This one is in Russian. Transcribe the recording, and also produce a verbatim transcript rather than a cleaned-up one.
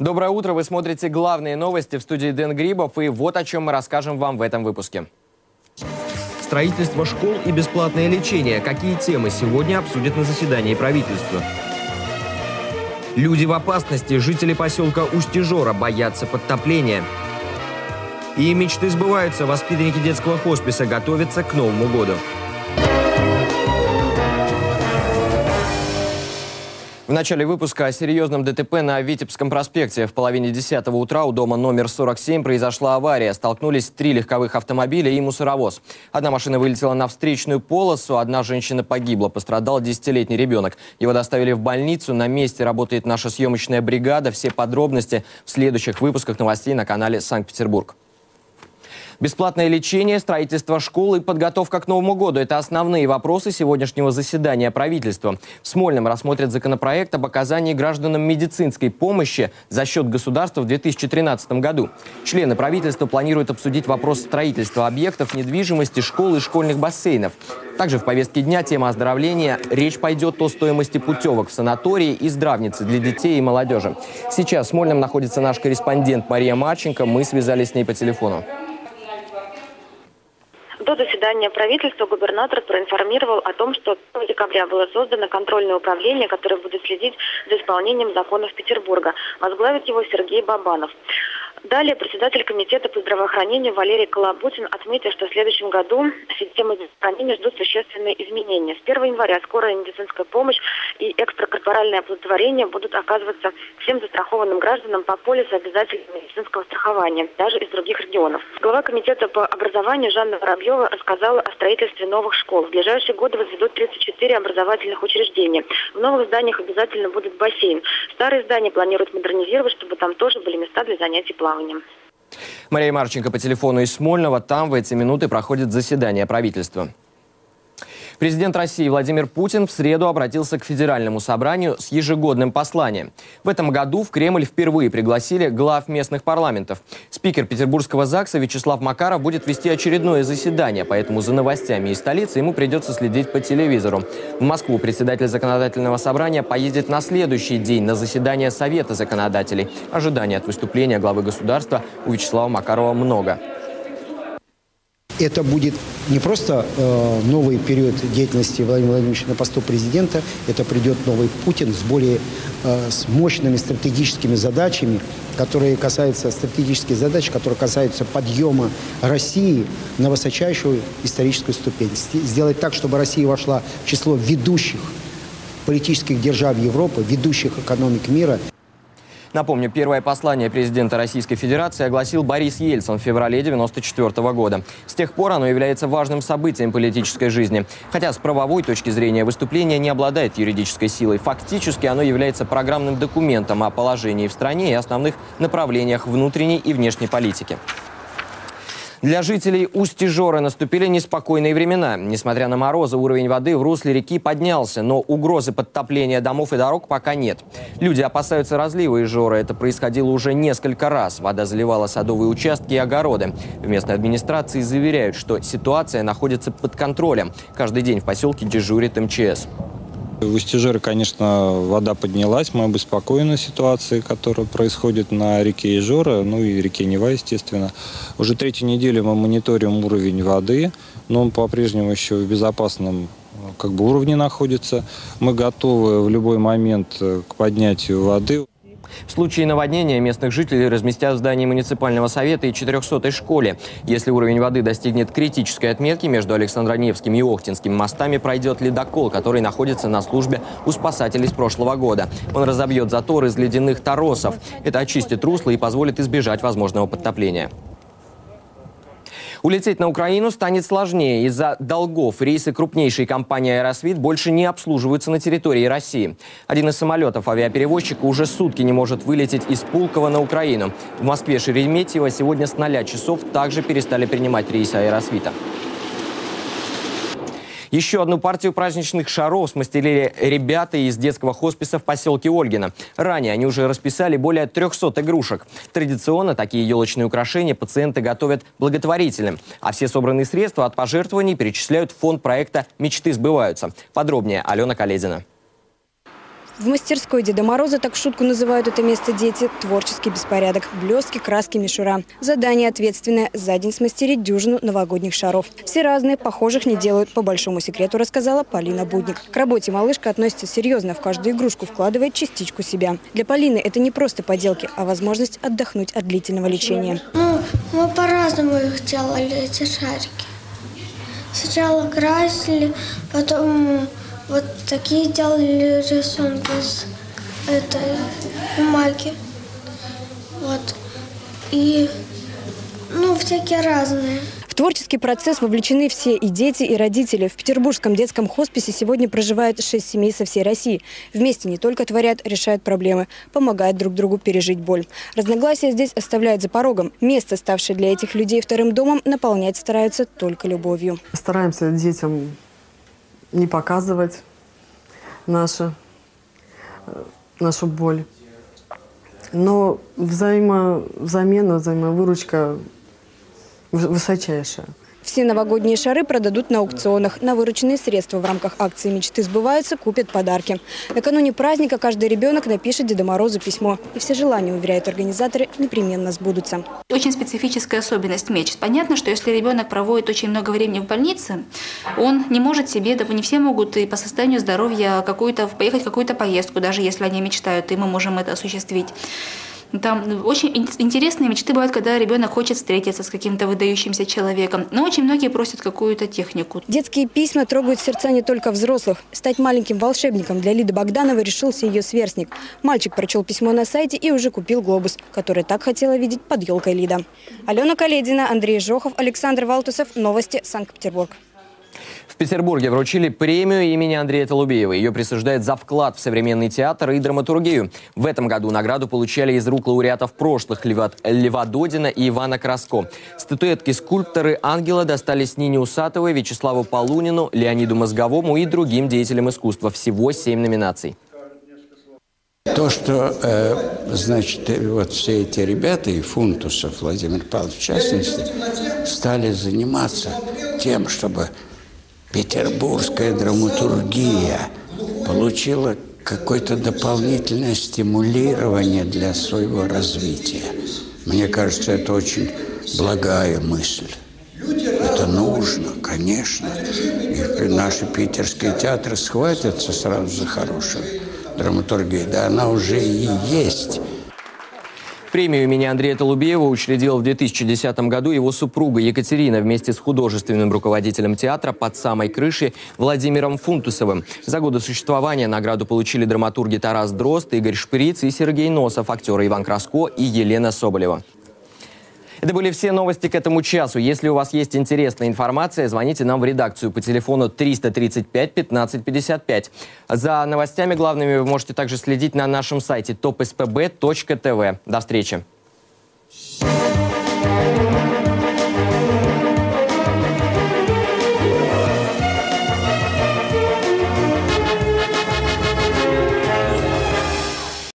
Доброе утро, вы смотрите главные новости, в студии Дэн Грибов, и вот о чем мы расскажем вам в этом выпуске. Строительство школ и бесплатное лечение. Какие темы сегодня обсудят на заседании правительства? Люди в опасности. Жители поселка Устижора боятся подтопления. И мечты сбываются. Воспитанники детского хосписа готовятся к Новому году. В начале выпуска о серьезном ДТП на Витебском проспекте. В половине десятого утра у дома номер сорок семь произошла авария. Столкнулись три легковых автомобиля и мусоровоз. Одна машина вылетела на встречную полосу, одна женщина погибла. Пострадал десятилетний ребенок. Его доставили в больницу. На месте работает наша съемочная бригада. Все подробности в следующих выпусках новостей на канале «Санкт-Петербург». Бесплатное лечение, строительство школ и подготовка к Новому году – это основные вопросы сегодняшнего заседания правительства. В Смольном рассмотрят законопроект об оказании гражданам медицинской помощи за счет государства в две тысячи тринадцатом году. Члены правительства планируют обсудить вопрос строительства объектов недвижимости, школ и школьных бассейнов. Также в повестке дня тема оздоровления. Речь пойдет о стоимости путевок в санатории и здравницы для детей и молодежи. Сейчас в Смольном находится наш корреспондент Мария Марченко. Мы связались с ней по телефону. До заседания правительства губернатор проинформировал о том, что первого декабря было создано контрольное управление, которое будет следить за исполнением законов Петербурга. Возглавит его Сергей Бабанов. Далее председатель комитета по здравоохранению Валерий Колобутин отметил, что в следующем году системы здравоохранения ждут существенные изменения. С первого января скорая медицинская помощь и экстракорпоральное оплодотворение будут оказываться всем застрахованным гражданам по полису обязательного медицинского страхования, даже из других регионов. Глава комитета по образованию Жанна Воробьева рассказала о строительстве новых школ. В ближайшие годы возведут тридцать четыре образовательных учреждения. В новых зданиях обязательно будет бассейн. Старые здания планируют модернизировать, чтобы там тоже были места для занятий плаванием. Мария Марченко по телефону из Смольного. Там в эти минуты проходит заседание правительства. Президент России Владимир Путин в среду обратился к Федеральному собранию с ежегодным посланием. В этом году в Кремль впервые пригласили глав местных парламентов. Спикер Петербургского ЗАГСа Вячеслав Макаров будет вести очередное заседание, поэтому за новостями из столицы ему придется следить по телевизору. В Москву председатель законодательного собрания поедет на следующий день на заседание Совета законодателей. Ожиданий от выступления главы государства у Вячеслава Макарова много. Это будет не просто э, новый период деятельности Владимира Владимировича на посту президента, это придет новый Путин с более э, с мощными стратегическими задачами, которые касаются стратегических задач, которые касаются подъема России на высочайшую историческую ступень. Сделать так, чтобы Россия вошла в число ведущих политических держав Европы, ведущих экономик мира. Напомню, первое послание президента Российской Федерации огласил Борис Ельцин в феврале девяносто четвёртого года. С тех пор оно является важным событием политической жизни. Хотя с правовой точки зрения выступление не обладает юридической силой. Фактически оно является программным документом о положении в стране и основных направлениях внутренней и внешней политики. Для жителей Устижора наступили неспокойные времена. Несмотря на морозы, уровень воды в русле реки поднялся, но угрозы подтопления домов и дорог пока нет. Люди опасаются разлива из Жора. Это происходило уже несколько раз. Вода заливала садовые участки и огороды. В местной администрации заверяют, что ситуация находится под контролем. Каждый день в поселке дежурит эм че эс. В Устижоре, конечно, вода поднялась. Мы обеспокоены ситуацией, которая происходит на реке Ижора, ну и реке Нева, естественно. Уже третью неделю мы мониторим уровень воды, но он по-прежнему еще в безопасном как бы, уровне находится. Мы готовы в любой момент к поднятию воды. В случае наводнения местных жителей разместят в здании муниципального совета и четырехсотой школе. Если уровень воды достигнет критической отметки, между Александро-Невским и Охтинским мостами пройдет ледокол, который находится на службе у спасателей с прошлого года. Он разобьет затор из ледяных торосов. Это очистит русло и позволит избежать возможного подтопления. Улететь на Украину станет сложнее. Из-за долгов рейсы крупнейшей компании «Аэросвит» больше не обслуживаются на территории России. Один из самолетов авиаперевозчика уже сутки не может вылететь из Пулково на Украину. В Москве Шереметьево сегодня с ноля часов также перестали принимать рейсы «Аэросвита». Еще одну партию праздничных шаров смастерили ребята из детского хосписа в поселке Ольгино. Ранее они уже расписали более трёхсот игрушек. Традиционно такие елочные украшения пациенты готовят благотворителям. А все собранные средства от пожертвований перечисляют в фонд проекта «Мечты сбываются». Подробнее Алена Коледина. В мастерской Деда Мороза, так в шутку называют это место дети, творческий беспорядок. Блестки, краски, мишура. Задание ответственное – за день смастерить дюжину новогодних шаров. Все разные, похожих не делают. По большому секрету рассказала Полина Будник. К работе малышка относится серьезно, в каждую игрушку вкладывает частичку себя. Для Полины это не просто поделки, а возможность отдохнуть от длительного лечения. Ну, мы по-разному их делали, эти шарики. Сначала красили, потом вот такие делали рисунки из этой бумаги. Вот. И, ну, всякие разные. В творческий процесс вовлечены все – и дети, и родители. В петербургском детском хосписе сегодня проживает шесть семей со всей России. Вместе не только творят, решают проблемы, помогают друг другу пережить боль. Разногласия здесь оставляют за порогом. Место, ставшее для этих людей вторым домом, наполнять стараются только любовью. Стараемся детям не показывать нашу, нашу боль. Но взаимо, взаимна, взаимовыручка высочайшая. Все новогодние шары продадут на аукционах. На вырученные средства в рамках акции «Мечты сбываются» купят подарки. Накануне праздника каждый ребенок напишет Деду Морозу письмо. И все желания, уверяют организаторы, непременно сбудутся. Очень специфическая особенность мечт. Понятно, что если ребенок проводит очень много времени в больнице, он не может себе, да не все могут и по состоянию здоровья какую-то, поехать в какую-то поездку, даже если они мечтают, и мы можем это осуществить. Там очень интересные мечты бывают, когда ребенок хочет встретиться с каким-то выдающимся человеком. Но очень многие просят какую-то технику. Детские письма трогают сердца не только взрослых. Стать маленьким волшебником для Лиды Богдановой решился ее сверстник. Мальчик прочел письмо на сайте и уже купил глобус, который так хотела видеть под елкой Лида. Алена Каледина, Андрей Жохов, Александр Валтусов. Новости, Санкт-Петербург. В Петербурге вручили премию имени Андрея Толубеева. Ее присуждают за вклад в современный театр и драматургию. В этом году награду получали из рук лауреатов прошлых Льва Додина и Ивана Краско. Статуэтки скульпторы ангела достались Нине Усатовой, Вячеславу Полунину, Леониду Мозговому и другим деятелям искусства. Всего семь номинаций. То, что, э, значит, вот все эти ребята, и Фунтусов, Владимир Павлович в частности, стали заниматься тем, чтобы петербургская драматургия получила какое-то дополнительное стимулирование для своего развития. Мне кажется, это очень благая мысль. Это нужно, конечно. И наши питерские театры схватятся сразу за хорошую драматургию. Да она уже и есть. Премию имени Андрея Толубеева учредил в две тысячи десятом году его супруга Екатерина вместе с художественным руководителем театра «Под самой крышей» Владимиром Фунтусовым. За годы существования награду получили драматурги Тарас Дрозд, Игорь Шприц и Сергей Носов, актеры Иван Краско и Елена Соболева. Это были все новости к этому часу. Если у вас есть интересная информация, звоните нам в редакцию по телефону триста тридцать пять пятнадцать пятьдесят пять. За новостями главными вы можете также следить на нашем сайте топ эс пэ бэ точка тэ вэ. До встречи.